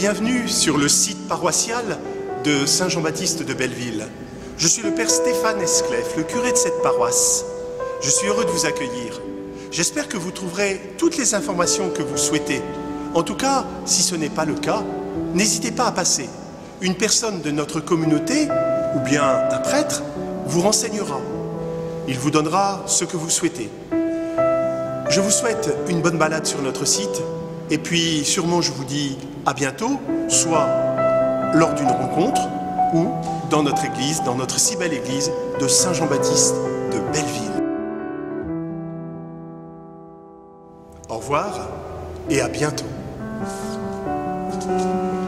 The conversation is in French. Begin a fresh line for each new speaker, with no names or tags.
bienvenue sur le site paroissial de Saint-Jean-Baptiste de Belleville. Je suis le père Stéphane Esclef, le curé de cette paroisse. Je suis heureux de vous accueillir. J'espère que vous trouverez toutes les informations que vous souhaitez. En tout cas, si ce n'est pas le cas, n'hésitez pas à passer. Une personne de notre communauté, ou bien un prêtre, vous renseignera. Il vous donnera ce que vous souhaitez. Je vous souhaite une bonne balade sur notre site, et puis sûrement je vous dis à bientôt, soit lors d'une rencontre, ou dans notre église, dans notre si belle église de Saint-Jean-Baptiste de Belleville. Au revoir et à bientôt.